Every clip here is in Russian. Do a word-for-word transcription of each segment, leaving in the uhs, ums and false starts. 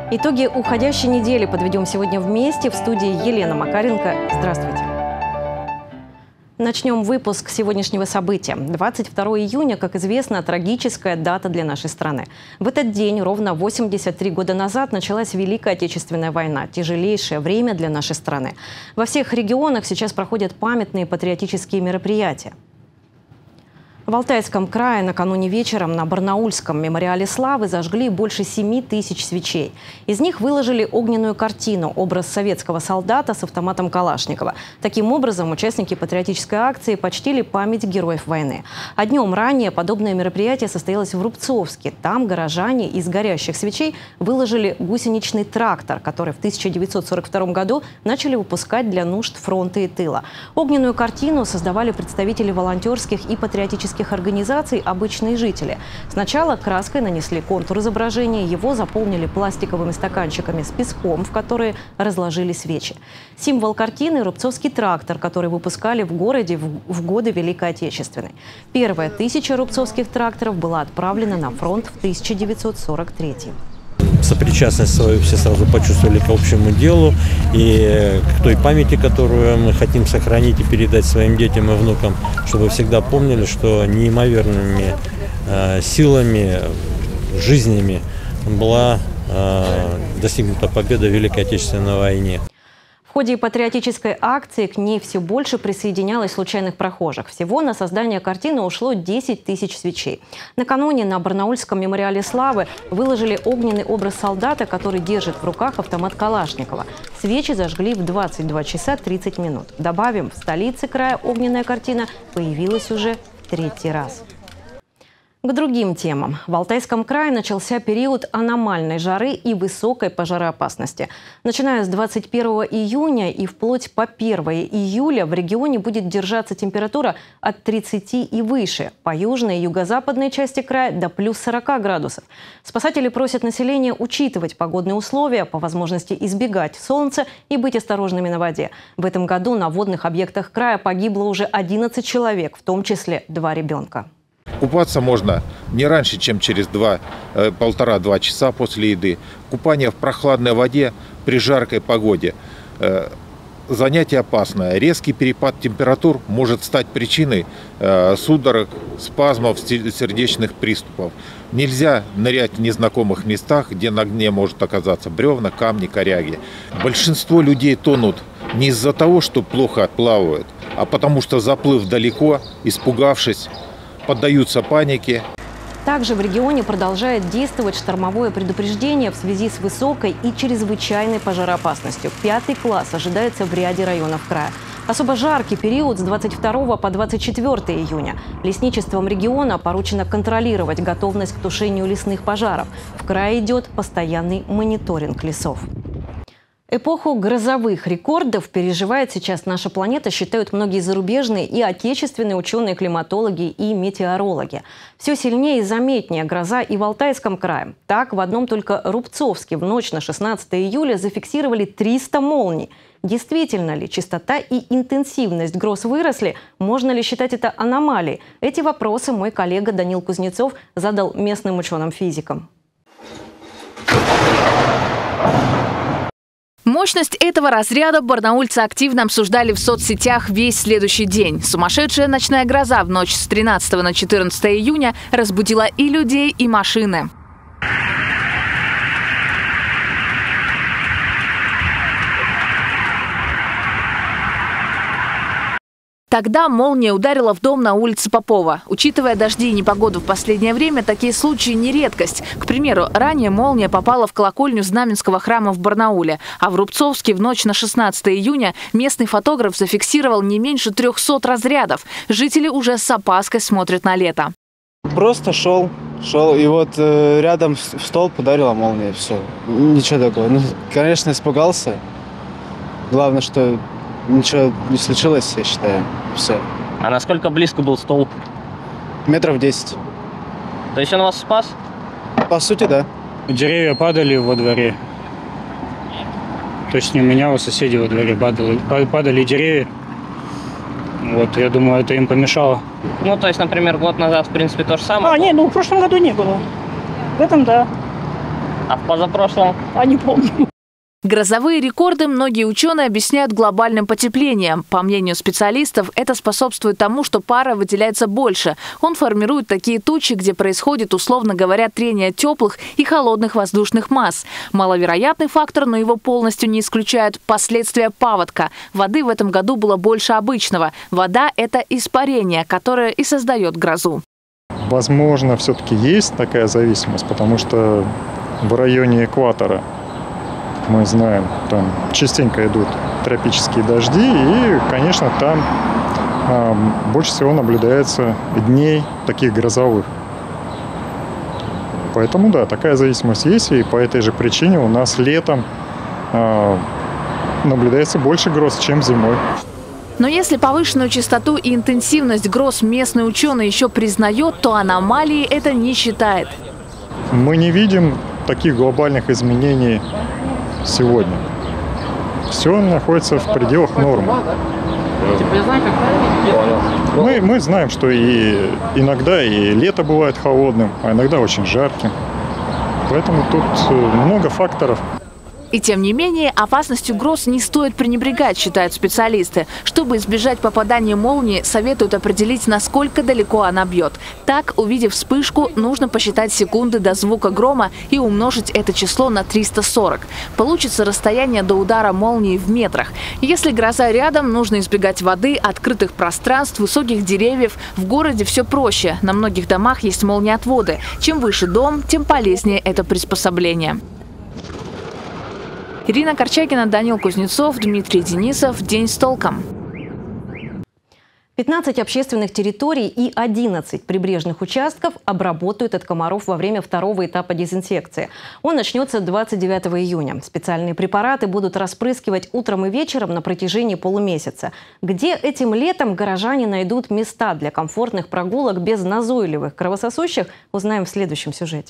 Итоги уходящей недели подведем сегодня вместе. В студии Елена Макаренко. Здравствуйте. Начнем выпуск сегодняшнего события. двадцать второе июня, как известно, трагическая дата для нашей страны. В этот день, ровно восемьдесят три года назад, началась Великая Отечественная война. Тяжелейшее время для нашей страны. Во всех регионах сейчас проходят памятные патриотические мероприятия. В Алтайском крае накануне вечером на Барнаульском мемориале славы зажгли больше семи тысяч свечей. Из них выложили огненную картину «Образ советского солдата с автоматом Калашникова». Таким образом, участники патриотической акции почтили память героев войны. А днем ранее подобное мероприятие состоялось в Рубцовске. Там горожане из горящих свечей выложили гусеничный трактор, который в тысяча девятьсот сорок втором году начали выпускать для нужд фронта и тыла. Огненную картину создавали представители волонтерских и патриотических организаций, обычные жители. Сначала краской нанесли контур изображения, его заполнили пластиковыми стаканчиками с песком, в которые разложили свечи. Символ картины – рубцовский трактор, который выпускали в городе в, в годы Великой Отечественной. Первая тысяча рубцовских тракторов была отправлена на фронт в тысяча девятьсот сорок третьем. Сопричастность свою все сразу почувствовали к общему делу и к той памяти, которую мы хотим сохранить и передать своим детям и внукам, чтобы всегда помнили, что неимоверными э, силами, жизнями была э, достигнута победа в Великой Отечественной войне. В ходе патриотической акции к ней все больше присоединялось случайных прохожих. Всего на создание картины ушло десять тысяч свечей. Накануне на Барнаульском мемориале славы выложили огненный образ солдата, который держит в руках автомат Калашникова. Свечи зажгли в двадцать два часа тридцать минут. Добавим, в столице края огненная картина появилась уже в третий раз. К другим темам. В Алтайском крае начался период аномальной жары и высокой пожароопасности. Начиная с двадцать первого июня и вплоть по первое июля в регионе будет держаться температура от тридцати и выше. По южной и юго-западной части края до плюс сорока градусов. Спасатели просят население учитывать погодные условия, по возможности избегать солнца и быть осторожными на воде. В этом году на водных объектах края погибло уже одиннадцать человек, в том числе два ребенка. Купаться можно не раньше, чем через полтора-два часа после еды. Купание в прохладной воде при жаркой погоде – занятие опасное. Резкий перепад температур может стать причиной судорог, спазмов, сердечных приступов. Нельзя нырять в незнакомых местах, где на дне может оказаться бревна, камни, коряги. Большинство людей тонут не из-за того, что плохо плавают, а потому что, заплыв далеко, испугавшись, поддаются панике. Также в регионе продолжает действовать штормовое предупреждение в связи с высокой и чрезвычайной пожароопасностью. Пятый класс ожидается в ряде районов края. Особо жаркий период с двадцать второго по двадцать четвёртое июня. Лесничеством региона поручено контролировать готовность к тушению лесных пожаров. В крае идет постоянный мониторинг лесов. Эпоху грозовых рекордов переживает сейчас наша планета, считают многие зарубежные и отечественные ученые-климатологи и метеорологи. Все сильнее и заметнее гроза и в Алтайском крае. Так, в одном только Рубцовске в ночь на шестнадцатое июля зафиксировали триста молний. Действительно ли частота и интенсивность гроз выросли? Можно ли считать это аномалией? Эти вопросы мой коллега Данил Кузнецов задал местным ученым-физикам. Мощность этого разряда барнаульцы активно обсуждали в соцсетях весь следующий день. Сумасшедшая ночная гроза в ночь с тринадцатого на четырнадцатое июня разбудила и людей, и машины. Тогда молния ударила в дом на улице Попова. Учитывая дожди и непогоду в последнее время, такие случаи не редкость. К примеру, ранее молния попала в колокольню Знаменского храма в Барнауле. А в Рубцовске в ночь на шестнадцатое июня местный фотограф зафиксировал не меньше трехсот разрядов. Жители уже с опаской смотрят на лето. Просто шел, шел, и вот э, рядом в столб ударила молния, все. Ничего такого. Ну, конечно, испугался. Главное, что ничего не случилось, я считаю. Все. А насколько близко был столб? Метров десять. То есть он вас спас? По сути, да. Деревья падали во дворе. То есть не у меня, а у соседей во дворе падали, падали деревья. Вот, я думаю, это им помешало. Ну, то есть, например, год назад, в принципе, то же самое? А, нет, ну в прошлом году не было. В этом, да. А в позапрошлом? А не помню. Грозовые рекорды многие ученые объясняют глобальным потеплением. По мнению специалистов, это способствует тому, что пара выделяется больше. Он формирует такие тучи, где происходит, условно говоря, трение теплых и холодных воздушных масс. Маловероятный фактор, но его полностью не исключают последствия паводка. Воды в этом году было больше обычного. Вода – это испарение, которое и создает грозу. Возможно, все-таки есть такая зависимость, потому что в районе экватора, мы знаем, там частенько идут тропические дожди, и, конечно, там э, больше всего наблюдается дней таких грозовых. Поэтому, да, такая зависимость есть, и по этой же причине у нас летом э, наблюдается больше гроз, чем зимой. Но если повышенную частоту и интенсивность гроз местный ученый еще признает, то аномалии это не считает. Мы не видим таких глобальных изменений сегодня. Все находится в пределах нормы. Мы, мы знаем, что и иногда и лето бывает холодным, а иногда очень жарким. Поэтому тут много факторов. И тем не менее, опасностью гроз не стоит пренебрегать, считают специалисты. Чтобы избежать попадания молнии, советуют определить, насколько далеко она бьет. Так, увидев вспышку, нужно посчитать секунды до звука грома и умножить это число на триста сорок. Получится расстояние до удара молнии в метрах. Если гроза рядом, нужно избегать воды, открытых пространств, высоких деревьев. В городе все проще. На многих домах есть молниеотводы. Чем выше дом, тем полезнее это приспособление. Ирина Корчагина, Данил Кузнецов, Дмитрий Денисов. День с толком. пятнадцать общественных территорий и одиннадцать прибрежных участков обработают от комаров во время второго этапа дезинфекции. Он начнется двадцать девятого июня. Специальные препараты будут распрыскивать утром и вечером на протяжении полумесяца. Где этим летом горожане найдут места для комфортных прогулок без назойливых кровососущих, узнаем в следующем сюжете.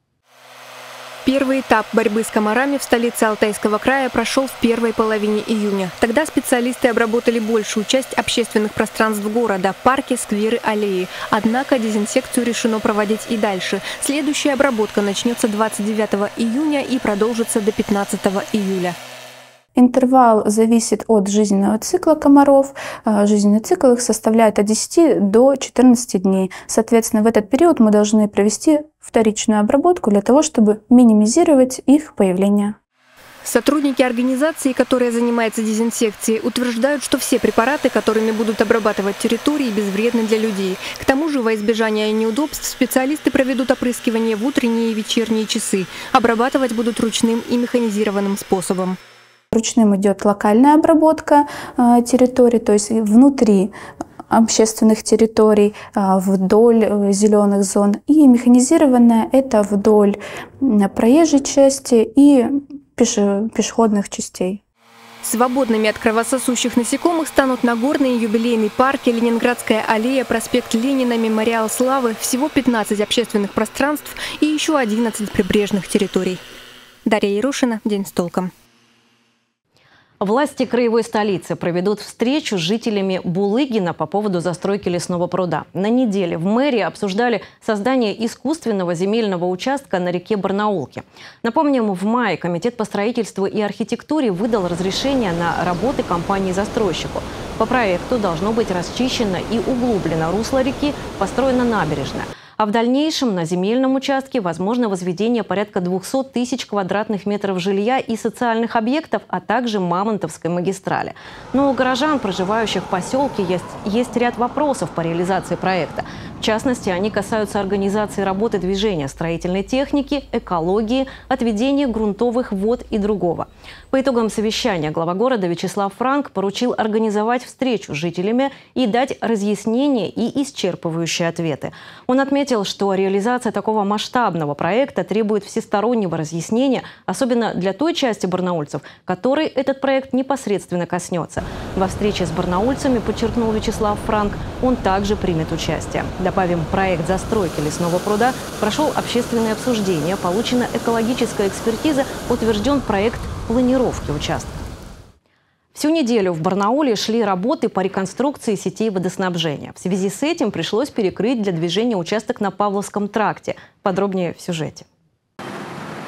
Первый этап борьбы с комарами в столице Алтайского края прошел в первой половине июня. Тогда специалисты обработали большую часть общественных пространств города – парки, скверы, аллеи. Однако дезинфекцию решено проводить и дальше. Следующая обработка начнется двадцать девятого июня и продолжится до пятнадцатого июля. Интервал зависит от жизненного цикла комаров. Жизненный цикл их составляет от десяти до четырнадцати дней. Соответственно, в этот период мы должны провести вторичную обработку для того, чтобы минимизировать их появление. Сотрудники организации, которая занимается дезинфекцией, утверждают, что все препараты, которыми будут обрабатывать территории, безвредны для людей. К тому же, во избежание неудобств, специалисты проведут опрыскивание в утренние и вечерние часы. Обрабатывать будут ручным и механизированным способом. Ручным идет локальная обработка э, территорий, то есть внутри общественных территорий, э, вдоль э, зеленых зон. И механизированная – это вдоль проезжей части и пеше, пешеходных частей. Свободными от кровососущих насекомых станут Нагорный, юбилейный парк, Ленинградская аллея, проспект Ленина, Мемориал Славы. Всего пятнадцать общественных пространств и еще одиннадцать прибрежных территорий. Дарья Ярошина, День с толком. Власти краевой столицы проведут встречу с жителями Булыгина по поводу застройки лесного пруда. На неделе в мэрии обсуждали создание искусственного земельного участка на реке Барнаулке. Напомним, в мае Комитет по строительству и архитектуре выдал разрешение на работы компании-застройщику. По проекту должно быть расчищено и углублено русло реки, построена набережная. А в дальнейшем на земельном участке возможно возведение порядка двухсот тысяч квадратных метров жилья и социальных объектов, а также Мамонтовской магистрали. Но у горожан, проживающих в поселке, есть, есть ряд вопросов по реализации проекта. В частности, они касаются организации работы движения строительной техники, экологии, отведения грунтовых вод и другого. По итогам совещания глава города Вячеслав Франк поручил организовать встречу с жителями и дать разъяснения и исчерпывающие ответы. Он отметил, что реализация такого масштабного проекта требует всестороннего разъяснения, особенно для той части барнаульцев, которой этот проект непосредственно коснется. Во встрече с барнаульцами, подчеркнул Вячеслав Франк, он также примет участие. Добавим, проект застройки лесного пруда прошел общественное обсуждение, получена экологическая экспертиза, утвержден проект планировки участка. Всю неделю в Барнауле шли работы по реконструкции сетей водоснабжения. В связи с этим пришлось перекрыть для движения участок на Павловском тракте. Подробнее в сюжете.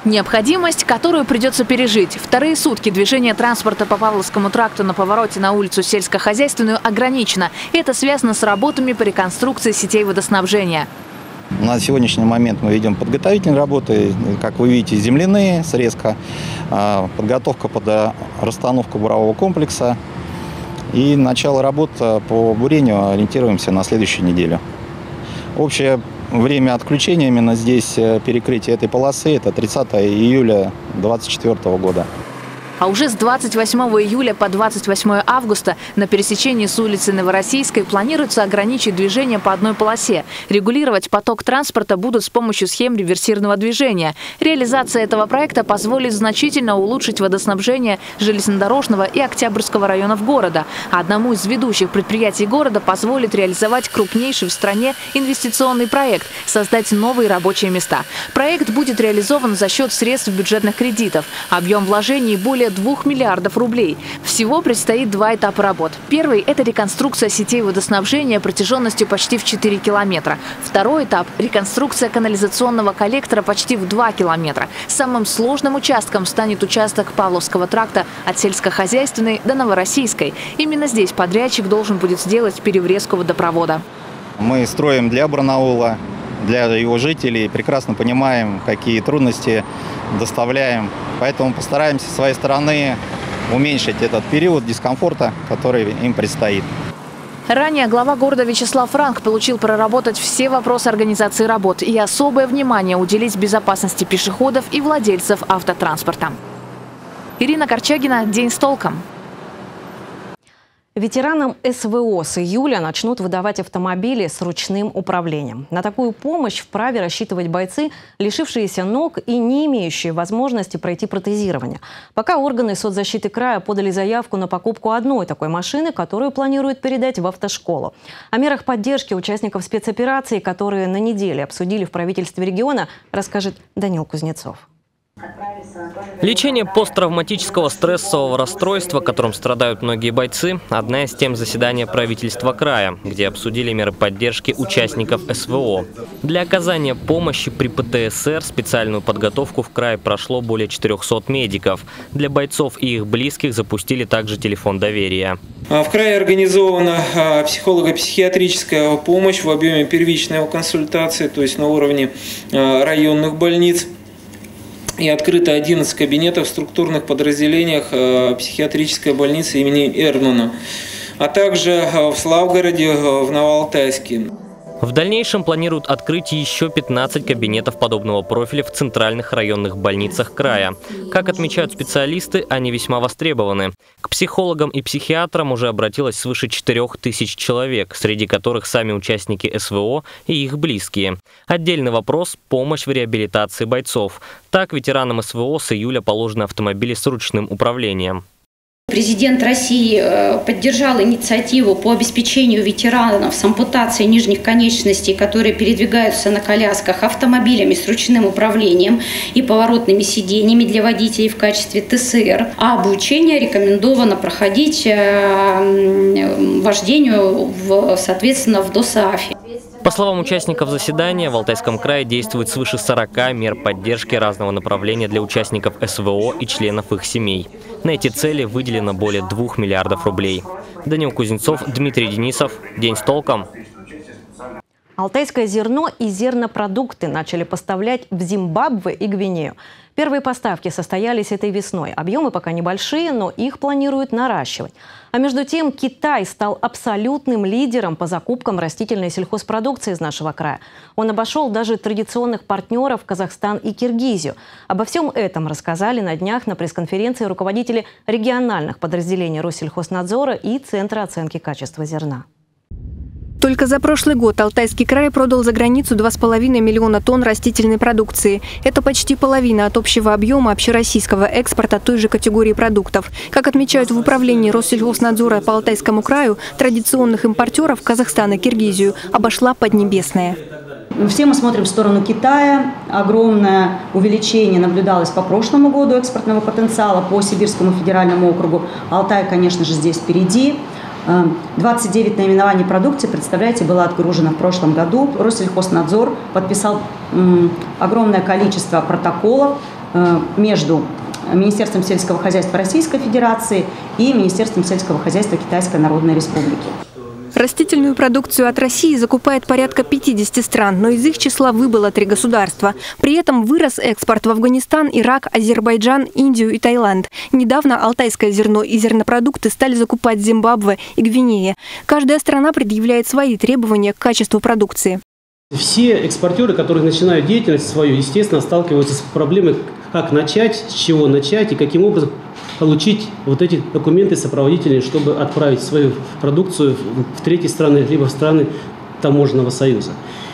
Необходимость, которую придется пережить. Вторые сутки движение транспорта по Павловскому тракту на повороте на улицу Сельскохозяйственную ограничено. Это связано с работами по реконструкции сетей водоснабжения. На сегодняшний момент мы ведем подготовительные работы, как вы видите, земляные, срезка, подготовка под расстановку бурового комплекса. И начало работ по бурению ориентируемся на следующую неделю. Общее время отключения именно здесь, перекрытия этой полосы, это тридцатое июля две тысячи двадцать четвёртого года. А уже с двадцать восьмого июля по двадцать восьмое августа на пересечении с улицы Новороссийской планируется ограничить движение по одной полосе. Регулировать поток транспорта будут с помощью схем реверсивного движения. Реализация этого проекта позволит значительно улучшить водоснабжение железнодорожного и Октябрьского районов города. А одному из ведущих предприятий города позволит реализовать крупнейший в стране инвестиционный проект – создать новые рабочие места. Проект будет реализован за счет средств бюджетных кредитов. Объем вложений более двух миллиардов рублей. Всего предстоит два этапа работ. Первый – это реконструкция сетей водоснабжения протяженностью почти в четыре километра. Второй этап – реконструкция канализационного коллектора почти в два километра. Самым сложным участком станет участок Павловского тракта от Сельскохозяйственной до Новороссийской. Именно здесь подрядчик должен будет сделать переврезку водопровода. Мы строим для Барнаула, для его жителей, прекрасно понимаем, какие трудности доставляем. Поэтому постараемся с своей стороны уменьшить этот период дискомфорта, который им предстоит. Ранее глава города Вячеслав Франк получил проработать все вопросы организации работ и особое внимание уделить безопасности пешеходов и владельцев автотранспорта. Ирина Корчагина, «День с толком». Ветеранам СВО с июля начнут выдавать автомобили с ручным управлением. На такую помощь вправе рассчитывать бойцы, лишившиеся ног и не имеющие возможности пройти протезирование. Пока органы соцзащиты края подали заявку на покупку одной такой машины, которую планируют передать в автошколу. О мерах поддержки участников спецоперации, которые на неделе обсудили в правительстве региона, расскажет Данил Кузнецов. Лечение посттравматического стрессового расстройства, которым страдают многие бойцы, одна из тем заседания правительства края, где обсудили меры поддержки участников СВО. Для оказания помощи при ПТСР специальную подготовку в крае прошло более четырёхсот медиков. Для бойцов и их близких запустили также телефон доверия. В крае организована психолого-психиатрическая помощь в объеме первичной консультации, то есть на уровне районных больниц. И открыто одиннадцать кабинетов в структурных подразделениях психиатрической больницы имени Эрмана, а также в Славгороде, в Новоалтайске. В дальнейшем планируют открыть еще пятнадцать кабинетов подобного профиля в центральных районных больницах края. Как отмечают специалисты, они весьма востребованы. К психологам и психиатрам уже обратилось свыше четырёх тысяч человек, среди которых сами участники СВО и их близкие. Отдельный вопрос – помощь в реабилитации бойцов. Так, ветеранам СВО с июля положены автомобили с ручным управлением. Президент России поддержал инициативу по обеспечению ветеранов с ампутацией нижних конечностей, которые передвигаются на колясках, автомобилями с ручным управлением и поворотными сиденьями для водителей в качестве ТСР. А обучение рекомендовано проходить вождению, в, соответственно, в ДОСААФе. По словам участников заседания, в Алтайском крае действует свыше сорока мер поддержки разного направления для участников СВО и членов их семей. На эти цели выделено более двух миллиардов рублей. Данил Кузнецов, Дмитрий Денисов. День с толком. Алтайское зерно и зернопродукты начали поставлять в Зимбабве и Гвинею. Первые поставки состоялись этой весной. Объемы пока небольшие, но их планируют наращивать. А между тем Китай стал абсолютным лидером по закупкам растительной сельхозпродукции из нашего края. Он обошел даже традиционных партнеров Казахстан и Киргизию. Обо всем этом рассказали на днях на пресс-конференции руководители региональных подразделений Россельхознадзора и Центра оценки качества зерна. Только за прошлый год Алтайский край продал за границу два с половиной миллиона тонн растительной продукции. Это почти половина от общего объема общероссийского экспорта той же категории продуктов. Как отмечают в управлении Россельхознадзора по Алтайскому краю, традиционных импортеров Казахстана и Киргизию обошла Поднебесная. Все мы смотрим в сторону Китая. Огромное увеличение наблюдалось по прошлому году экспортного потенциала по Сибирскому федеральному округу. Алтай, конечно же, здесь впереди. двадцать девять наименований продукции, представляете, было отгружено в прошлом году. Россельхознадзор подписал огромное количество протоколов между Министерством сельского хозяйства Российской Федерации и Министерством сельского хозяйства Китайской Народной Республики. Растительную продукцию от России закупает порядка пятидесяти стран, но из их числа выбыло три государства. При этом вырос экспорт в Афганистан, Ирак, Азербайджан, Индию и Таиланд. Недавно алтайское зерно и зернопродукты стали закупать Зимбабве и Гвинея. Каждая страна предъявляет свои требования к качеству продукции. Все экспортеры, которые начинают деятельность свою, естественно, сталкиваются с проблемой, как начать, с чего начать и каким образом получить вот эти документы сопроводительные, чтобы отправить свою продукцию в третьи страны, либо в страны таможенного союза.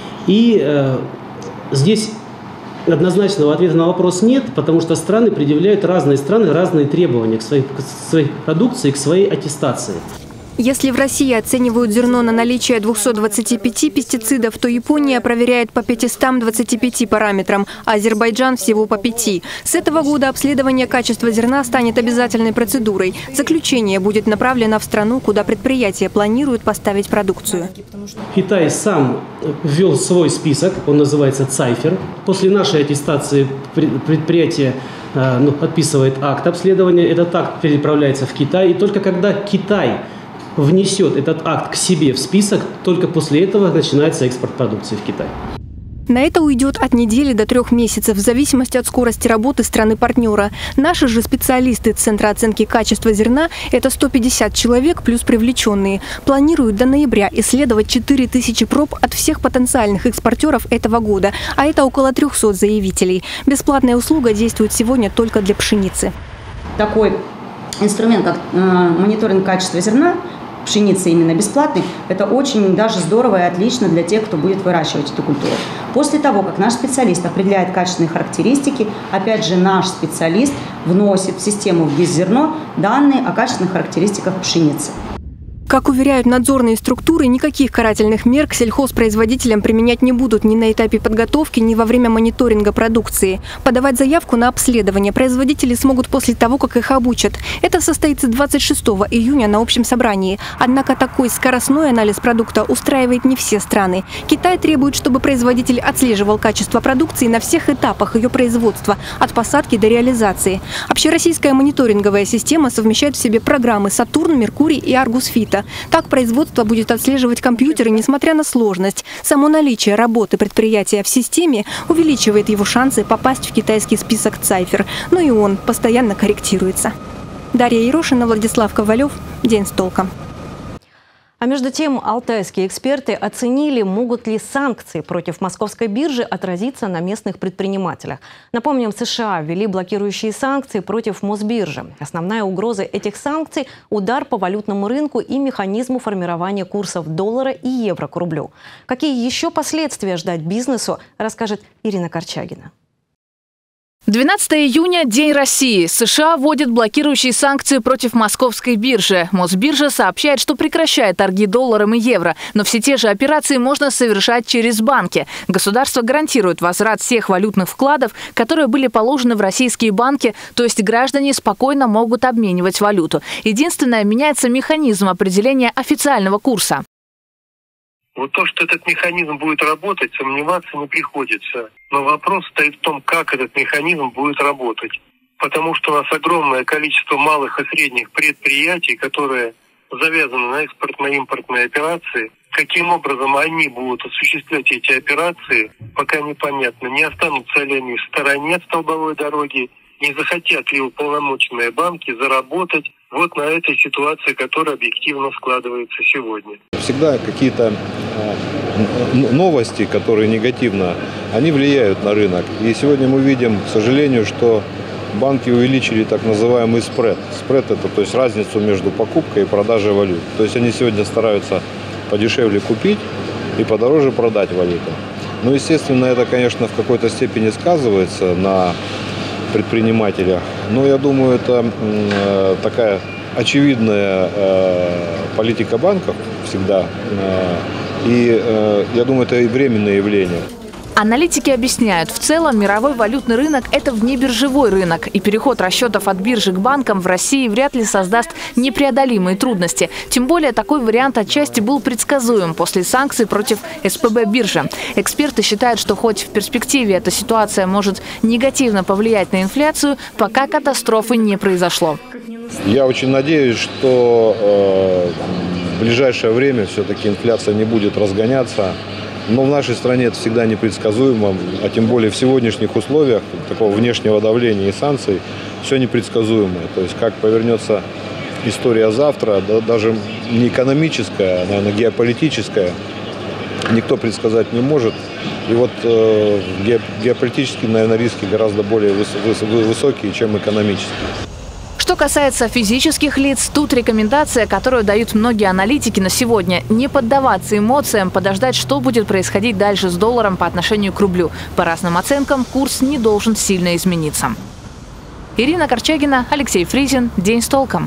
И э, здесь однозначного ответа на вопрос нет, потому что страны предъявляют, разные страны, разные требования к своей, к своей продукции, к своей аттестации. Если в России оценивают зерно на наличие двухсот двадцати пяти пестицидов, то Япония проверяет по пятистам двадцати пяти параметрам, а Азербайджан всего по пяти. С этого года обследование качества зерна станет обязательной процедурой. Заключение будет направлено в страну, куда предприятие планирует поставить продукцию. Китай сам ввел свой список, он называется Цайфер. После нашей аттестации предприятие ну, подписывает акт обследования, этот акт переправляется в Китай, и только когда Китай внесет этот акт к себе в список, только после этого начинается экспорт продукции в Китай. На это уйдет от недели до трех месяцев, в зависимости от скорости работы страны-партнера. Наши же специалисты Центра оценки качества зерна – это сто пятьдесят человек плюс привлеченные. Планируют до ноября исследовать четыре тысячи проб от всех потенциальных экспортеров этого года, а это около трёхсот заявителей. Бесплатная услуга действует сегодня только для пшеницы. Такой инструмент, как э, мониторинг качества зерна, пшеницы именно бесплатный, это очень даже здорово и отлично для тех, кто будет выращивать эту культуру. После того, как наш специалист определяет качественные характеристики, опять же наш специалист вносит в систему в ГИС-зерно данные о качественных характеристиках пшеницы. Как уверяют надзорные структуры, никаких карательных мер к сельхозпроизводителям применять не будут ни на этапе подготовки, ни во время мониторинга продукции. Подавать заявку на обследование производители смогут после того, как их обучат. Это состоится двадцать шестого июня на общем собрании. Однако такой скоростной анализ продукта устраивает не все страны. Китай требует, чтобы производитель отслеживал качество продукции на всех этапах ее производства, от посадки до реализации. Общероссийская мониторинговая система совмещает в себе программы «Сатурн», «Меркурий» и «Аргус-Фита». Так производство будет отслеживать компьютеры, несмотря на сложность. Само наличие работы предприятия в системе увеличивает его шансы попасть в китайский список Цайфер. Но и он постоянно корректируется. Дарья Ерошина, Владислав Ковалев. День с толком. А между тем, алтайские эксперты оценили, могут ли санкции против московской биржи отразиться на местных предпринимателях. Напомним, США ввели блокирующие санкции против Мосбиржи. Основная угроза этих санкций – удар по валютному рынку и механизму формирования курсов доллара и евро к рублю. Какие еще последствия ждать бизнесу, расскажет Ирина Корчагина. двенадцатого июня – День России. США вводят блокирующие санкции против московской биржи. Мосбиржа сообщает, что прекращает торги долларом и евро. Но все те же операции можно совершать через банки. Государство гарантирует возврат всех валютных вкладов, которые были положены в российские банки, то есть граждане спокойно могут обменивать валюту. Единственное, меняется механизм определения официального курса. Вот то, что этот механизм будет работать, сомневаться не приходится. Но вопрос стоит в том, как этот механизм будет работать. Потому что у нас огромное количество малых и средних предприятий, которые завязаны на экспортно-импортные операции. Каким образом они будут осуществлять эти операции, пока непонятно. Не останутся ли они в стороне от столбовой дороги, не захотят ли уполномоченные банки заработать вот на этой ситуации, которая объективно складывается сегодня. Всегда какие-то новости, которые негативно, они влияют на рынок. И сегодня мы видим, к сожалению, что банки увеличили так называемый спред. Спред – это то есть разницу между покупкой и продажей валют. То есть они сегодня стараются подешевле купить и подороже продать валюту. Ну, естественно, это, конечно, в какой-то степени сказывается на предпринимателях. Но я думаю, это э, такая очевидная э, политика банков всегда. Э, и э, я думаю, это и временное явление. Аналитики объясняют, в целом мировой валютный рынок – это внебиржевой рынок, и переход расчетов от биржи к банкам в России вряд ли создаст непреодолимые трудности. Тем более такой вариант отчасти был предсказуем после санкций против эс пэ бэ биржи. Эксперты считают, что хоть в перспективе эта ситуация может негативно повлиять на инфляцию, пока катастрофы не произошло. Я очень надеюсь, что э, в ближайшее время все-таки инфляция не будет разгоняться. Но в нашей стране это всегда непредсказуемо, а тем более в сегодняшних условиях такого внешнего давления и санкций все непредсказуемо. То есть как повернется история завтра, да, даже не экономическая, а, наверное, геополитическая, никто предсказать не может. И вот э, геополитические, наверное, риски гораздо более выс- выс- высокие, чем экономические. Что касается физических лиц, тут рекомендация, которую дают многие аналитики на сегодня – не поддаваться эмоциям, подождать, что будет происходить дальше с долларом по отношению к рублю. По разным оценкам, курс не должен сильно измениться. Ирина Корчагина, Алексей Фризин. День с толком.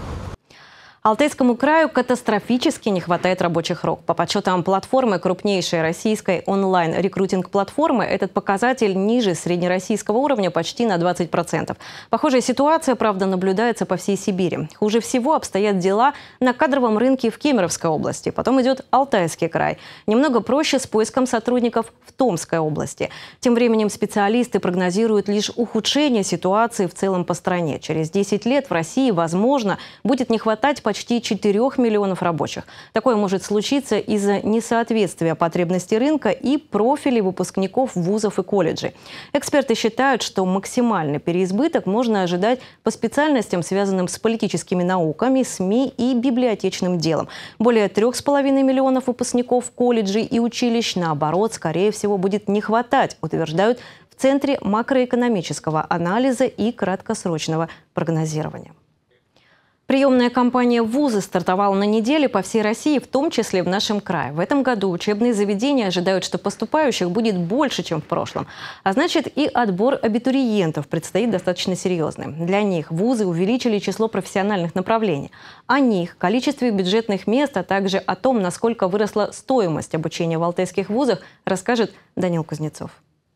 Алтайскому краю катастрофически не хватает рабочих рук. По подсчетам платформы крупнейшей российской онлайн-рекрутинг-платформы, этот показатель ниже среднероссийского уровня почти на двадцать процентов. Похожая ситуация, правда, наблюдается по всей Сибири. Хуже всего обстоят дела на кадровом рынке в Кемеровской области. Потом идет Алтайский край. Немного проще с поиском сотрудников в Томской области. Тем временем специалисты прогнозируют лишь ухудшение ситуации в целом по стране. Через десять лет в России, возможно, будет не хватать почти почти четырёх миллионов рабочих. Такое может случиться из-за несоответствия потребностей рынка и профилей выпускников вузов и колледжей. Эксперты считают, что максимальный переизбыток можно ожидать по специальностям, связанным с политическими науками, СМИ и библиотечным делом. Более трех с половиной миллионов выпускников колледжей и училищ, наоборот, скорее всего, будет не хватать, утверждают в Центре макроэкономического анализа и краткосрочного прогнозирования. Приемная кампания в вузы стартовала на неделе по всей России, в том числе в нашем крае. В этом году учебные заведения ожидают, что поступающих будет больше, чем в прошлом. А значит, и отбор абитуриентов предстоит достаточно серьезный. Для них вузы увеличили число профессиональных направлений. О них, количестве бюджетных мест, а также о том, насколько выросла стоимость обучения в алтайских вузах, расскажет Данил Кузнецов.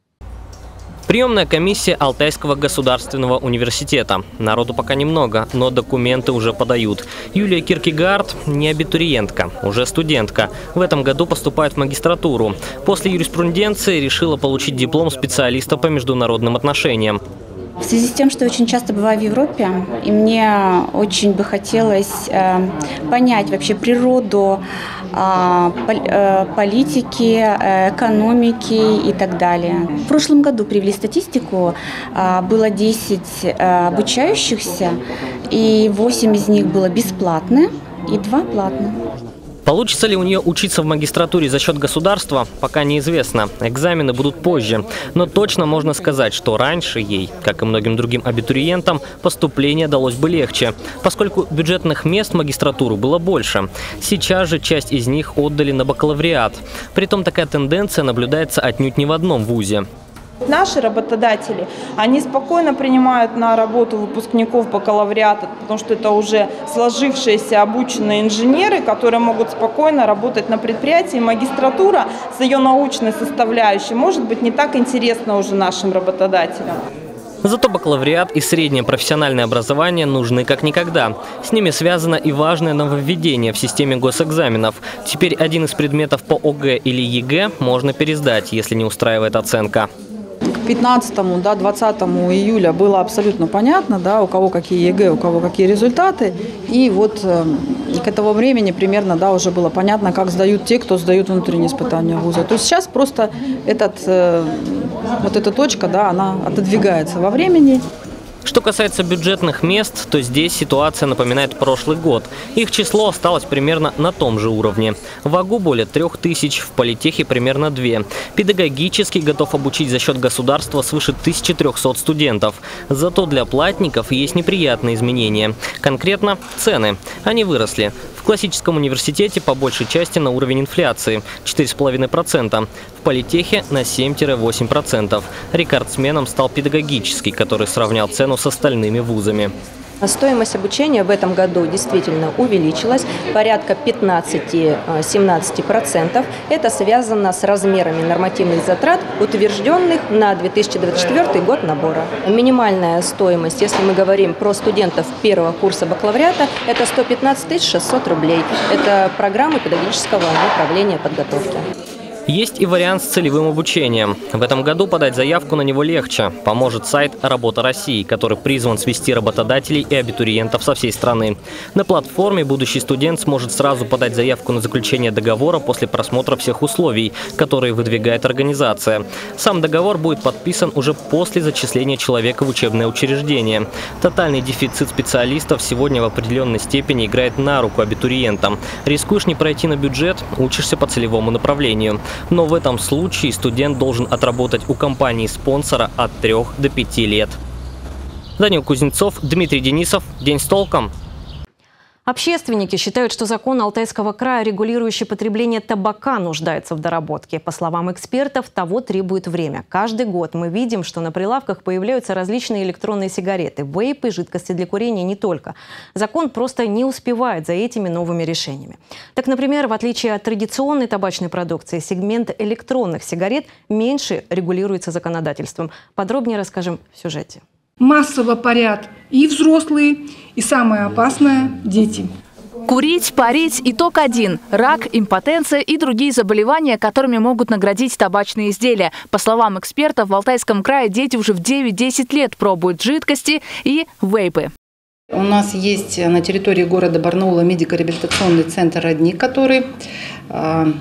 Приемная комиссия Алтайского государственного университета. Народу пока немного, но документы уже подают. Юлия Киркегард не абитуриентка, уже студентка. В этом году поступает в магистратуру. После юриспруденции решила получить диплом специалиста по международным отношениям. В связи с тем, что я очень часто бываю в Европе, и мне очень бы хотелось э, понять вообще природу э, пол, э, политики, э, экономики и так далее. В прошлом году привели статистику, э, было десять э, обучающихся, и восемь из них было бесплатные, и два платные. Получится ли у нее учиться в магистратуре за счет государства, пока неизвестно. Экзамены будут позже. Но точно можно сказать, что раньше ей, как и многим другим абитуриентам, поступление далось бы легче, поскольку бюджетных мест в магистратуру было больше. Сейчас же часть из них отдали на бакалавриат. Притом такая тенденция наблюдается отнюдь не в одном вузе. Наши работодатели, они спокойно принимают на работу выпускников бакалавриата, потому что это уже сложившиеся обученные инженеры, которые могут спокойно работать на предприятии. Магистратура с ее научной составляющей может быть не так интересна уже нашим работодателям. Зато бакалавриат и среднее профессиональное образование нужны как никогда. С ними связано и важное нововведение в системе госэкзаменов. Теперь один из предметов по о гэ или е гэ можно пересдать, если не устраивает оценка. К пятнадцатому, да, двадцатому июля было абсолютно понятно, да, у кого какие е гэ, у кого какие результаты. И вот э, к этому времени примерно, да, уже было понятно, как сдают те, кто сдают внутренние испытания вуза. То есть сейчас просто этот, э, вот эта точка, да, она отодвигается во времени. Что касается бюджетных мест, то здесь ситуация напоминает прошлый год. Их число осталось примерно на том же уровне. В АГУ более трех тысяч, в политехе примерно две. Педагогический готов обучить за счет государства свыше тысячи трёхсот студентов. Зато для платников есть неприятные изменения. Конкретно цены. Они выросли. В классическом университете по большей части на уровень инфляции – четыре и пять десятых процента. В политехе на семь - восемь процентов. Рекордсменом стал педагогический, который сравнял цену с остальными вузами. Стоимость обучения в этом году действительно увеличилась порядка пятнадцати-семнадцати процентов. Это связано с размерами нормативных затрат, утвержденных на две тысячи двадцать четвёртый год набора. Минимальная стоимость, если мы говорим про студентов первого курса бакалавриата, это сто пятнадцать тысяч шестьсот рублей. Это программы педагогического направления подготовки. Есть и вариант с целевым обучением. В этом году подать заявку на него легче. Поможет сайт «Работа России», который призван свести работодателей и абитуриентов со всей страны. На платформе будущий студент сможет сразу подать заявку на заключение договора после просмотра всех условий, которые выдвигает организация. Сам договор будет подписан уже после зачисления человека в учебное учреждение. Тотальный дефицит специалистов сегодня в определенной степени играет на руку абитуриентам. Рискуешь не пройти на бюджет, учишься по целевому направлению. Но в этом случае студент должен отработать у компании-спонсора от трёх до пяти лет. Данил Кузнецов, Дмитрий Денисов. День с толком. Общественники считают, что закон Алтайского края, регулирующий потребление табака, нуждается в доработке. По словам экспертов, того требует время. Каждый год мы видим, что на прилавках появляются различные электронные сигареты, вейпы, жидкости для курения не только. Закон просто не успевает за этими новыми решениями. Так, например, в отличие от традиционной табачной продукции, сегмент электронных сигарет меньше регулируется законодательством. Подробнее расскажем в сюжете. Массово парят и взрослые, и самое опасное – дети. Курить, парить – итог один. Рак, импотенция и другие заболевания, которыми могут наградить табачные изделия. По словам экспертов, в Алтайском крае дети уже в девять-десять лет пробуют жидкости и вейпы. У нас есть на территории города Барнаула медико-реабилитационный центр «Родник», который э,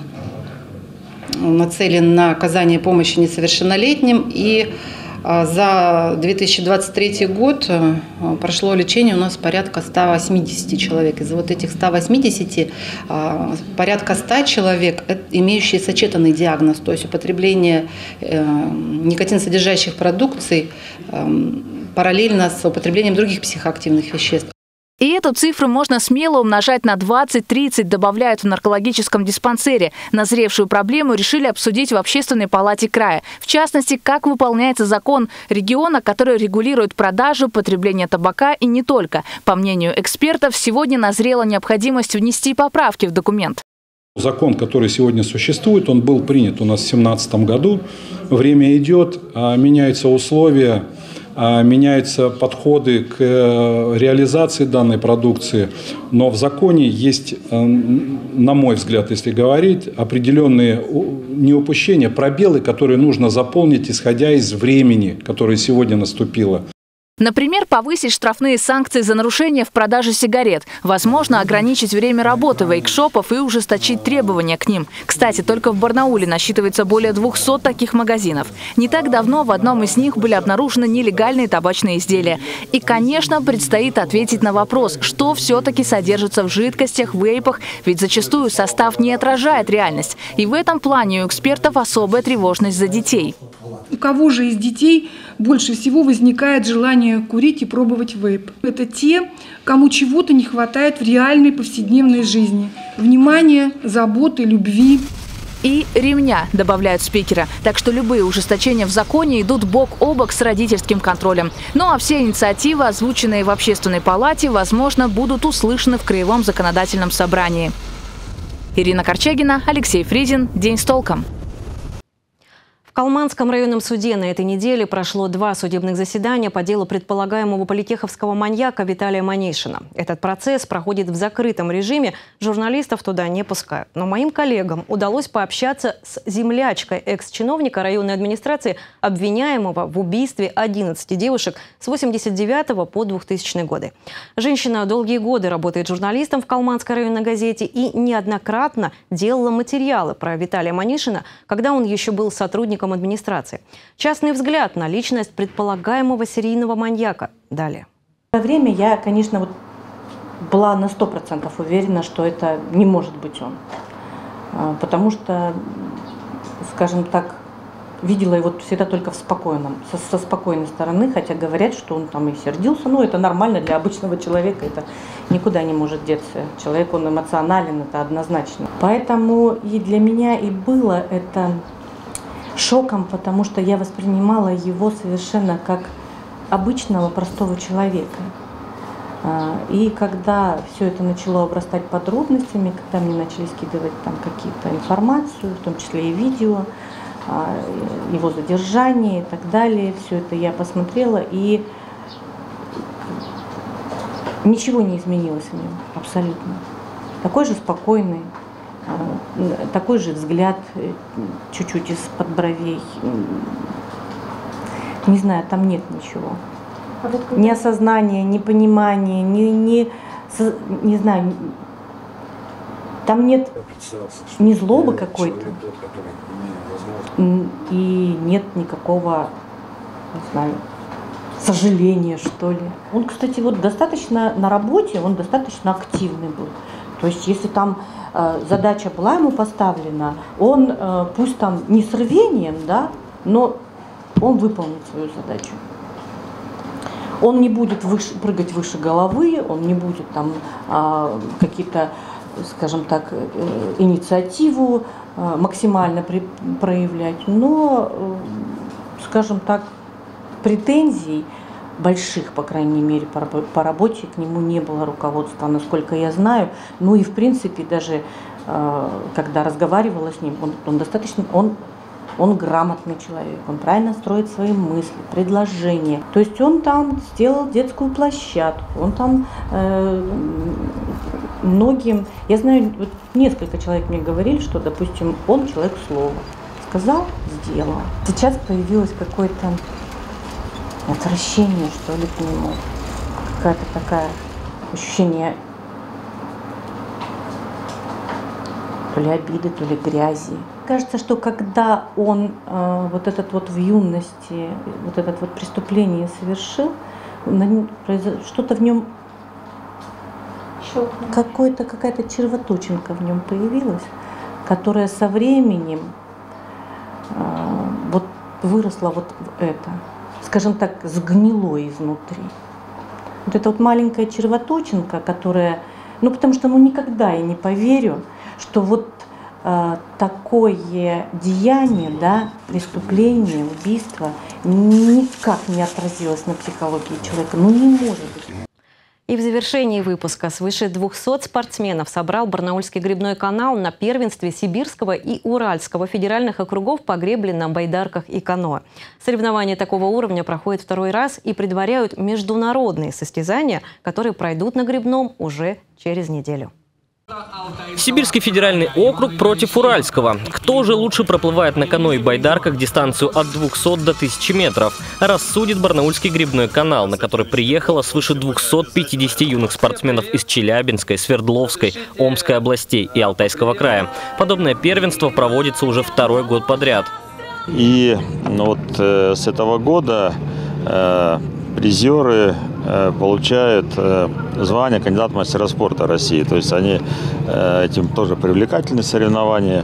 нацелен на оказание помощи несовершеннолетним. И за две тысячи двадцать третий год прошло лечение у нас порядка ста восьмидесяти человек. Из вот этих ста восьмидесяти порядка ста человек, имеющие сочетанный диагноз, то есть употребление никотинсодержащих продукций параллельно с употреблением других психоактивных веществ. И эту цифру можно смело умножать на двадцать-тридцать, добавляют в наркологическом диспансере. Назревшую проблему решили обсудить в Общественной палате края. В частности, как выполняется закон региона, который регулирует продажу, потребление табака и не только. По мнению экспертов, сегодня назрела необходимость внести поправки в документ. Закон, который сегодня существует, он был принят у нас в две тысячи семнадцатом году. Время идет, меняются условия. Меняются подходы к реализации данной продукции, но в законе есть, на мой взгляд, если говорить, определенные не упущения, пробелы, которые нужно заполнить, исходя из времени, которое сегодня наступило. Например, повысить штрафные санкции за нарушение в продаже сигарет. Возможно, ограничить время работы вейк-шопов и ужесточить требования к ним. Кстати, только в Барнауле насчитывается более двухсот таких магазинов. Не так давно в одном из них были обнаружены нелегальные табачные изделия. И, конечно, предстоит ответить на вопрос, что все-таки содержится в жидкостях, вейпах, ведь зачастую состав не отражает реальность. И в этом плане у экспертов особая тревожность за детей. У кого же из детей больше всего возникает желание курить и пробовать вейп? Это те, кому чего-то не хватает в реальной повседневной жизни. Внимания, заботы, любви. И ремня, добавляют спикеры. Так что любые ужесточения в законе идут бок о бок с родительским контролем. Ну а все инициативы, озвученные в Общественной палате, возможно, будут услышаны в Краевом законодательном собрании. Ирина Корчагина, Алексей Фризин. День с толком. В Калманском районном суде на этой неделе прошло два судебных заседания по делу предполагаемого политеховского маньяка Виталия Манейшина. Этот процесс проходит в закрытом режиме, журналистов туда не пускают. Но моим коллегам удалось пообщаться с землячкой экс-чиновника районной администрации, обвиняемого в убийстве одиннадцати девушек с восемьдесят девятого по двухтысячные годы. Женщина долгие годы работает журналистом в Калманской районной газете и неоднократно делала материалы про Виталия Манейшина, когда он еще был сотрудником администрации. Частный взгляд на личность предполагаемого серийного маньяка. Далее. В это время я, конечно, вот была на сто процентов уверена, что это не может быть он. Потому что, скажем так, видела его всегда только в спокойном, со, со спокойной стороны, хотя говорят, что он там и сердился. Ну, это нормально для обычного человека, это никуда не может деться. Человек, он эмоционален, это однозначно. Поэтому и для меня и было это шоком, потому что я воспринимала его совершенно как обычного простого человека. И когда все это начало обрастать подробностями, когда мне начали скидывать там какие-то информацию, в том числе и видео, его задержание и так далее, все это я посмотрела, и ничего не изменилось в нем абсолютно. Такой же спокойный, такой же взгляд, чуть-чуть из-под бровей. Не знаю, там нет ничего. Ни осознания, ни понимания, ни, ни, не знаю, там нет ни злобы какой-то, и нет никакого, не знаю, сожаления, что ли. Он, кстати, вот достаточно на работе, он достаточно активный был. То есть, если там э, задача была ему поставлена, он, э, пусть там не с рвением, да, но он выполнит свою задачу. Он не будет выше, прыгать выше головы, он не будет там э, какие-то, скажем так, э, инициативу э, максимально при, проявлять, но, э, скажем так, претензий больших, по крайней мере, по, по работе к нему не было руководства, насколько я знаю. Ну и в принципе даже э, когда разговаривала с ним, он, он достаточно, он, он грамотный человек, он правильно строит свои мысли, предложения. То есть он там сделал детскую площадку, он там э, многим, я знаю, вот несколько человек мне говорили, что, допустим, он человек слова, сказал, сделал. Сейчас появилось какое-то отвращение, что ли, к нему. Какая-то такая ощущение то ли обиды, то ли грязи. Кажется, что когда он э, вот этот вот в юности, вот этот вот преступление совершил, что-то в нем, какой-то, какая-то червоточинка в нем появилась, которая со временем э, вот выросла вот в это. Скажем так, сгнило изнутри. Вот эта вот маленькая червоточинка, которая, ну потому что ну никогда я не поверю, что вот э, такое деяние, да, преступление, убийство никак не отразилось на психологии человека. Ну не может быть. И в завершении выпуска свыше двухсот спортсменов собрал Барнаульский гребной канал на первенстве Сибирского и Уральского федеральных округов по гребле на байдарках и каноэ. Соревнования такого уровня проходят второй раз и предваряют международные состязания, которые пройдут на гребном уже через неделю. Сибирский федеральный округ против Уральского. Кто же лучше проплывает на каноэ и байдарках дистанцию от двухсот до тысячи метров? Рассудит Барнаульский гребной канал, на который приехало свыше двухсот пятидесяти юных спортсменов из Челябинской, Свердловской, Омской областей и Алтайского края. Подобное первенство проводится уже второй год подряд. И ну, вот э, с этого года э, призеры э, получают э, звание кандидат в мастера спорта России. То есть они э, этим тоже привлекательны соревнования.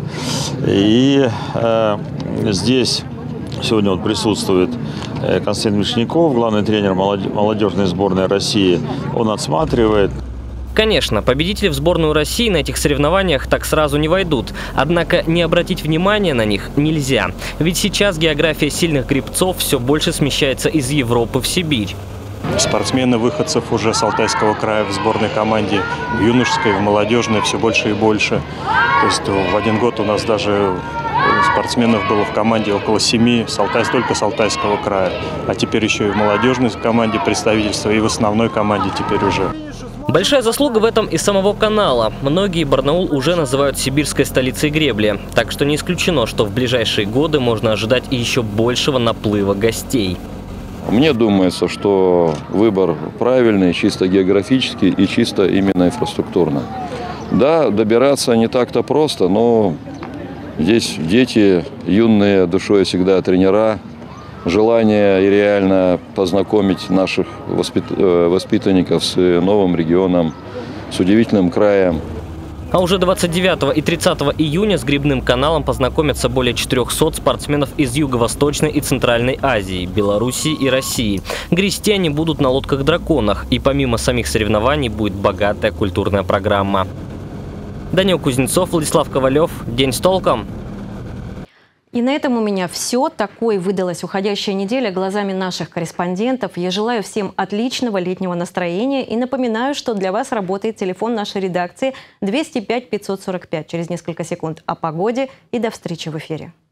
И э, здесь сегодня вот присутствует э, Константин Мишняков, главный тренер молодежной сборной России. Он отсматривает. Конечно, победители в сборную России на этих соревнованиях так сразу не войдут. Однако не обратить внимания на них нельзя. Ведь сейчас география сильных гребцов все больше смещается из Европы в Сибирь. Спортсмены выходцев уже с Алтайского края в сборной команде, в юношеской, в молодежной все больше и больше. То есть в один год у нас даже спортсменов было в команде около семи, с Алтай, только с Алтайского края. А теперь еще и в молодежной команде представительства, и в основной команде теперь уже. Большая заслуга в этом и самого канала. Многие Барнаул уже называют сибирской столицей гребли. Так что не исключено, что в ближайшие годы можно ожидать и еще большего наплыва гостей. Мне думается, что выбор правильный, чисто географический и чисто именно инфраструктурно. Да, добираться не так-то просто, но здесь дети юные, душой всегда тренера. Желание и реально познакомить наших воспитанников с новым регионом, с удивительным краем. А уже двадцать девятого и тридцатого июня с гребным каналом познакомятся более четырёхсот спортсменов из Юго-Восточной и Центральной Азии, Белоруссии и России. Грести они будут на лодках-драконах, и помимо самих соревнований будет богатая культурная программа. Данил Кузнецов, Владислав Ковалев. День с толком. И на этом у меня все. Такой выдалась уходящая неделя глазами наших корреспондентов. Я желаю всем отличного летнего настроения и напоминаю, что для вас работает телефон нашей редакции двести пять пятьсот сорок пять. Через несколько секунд о погоде и до встречи в эфире.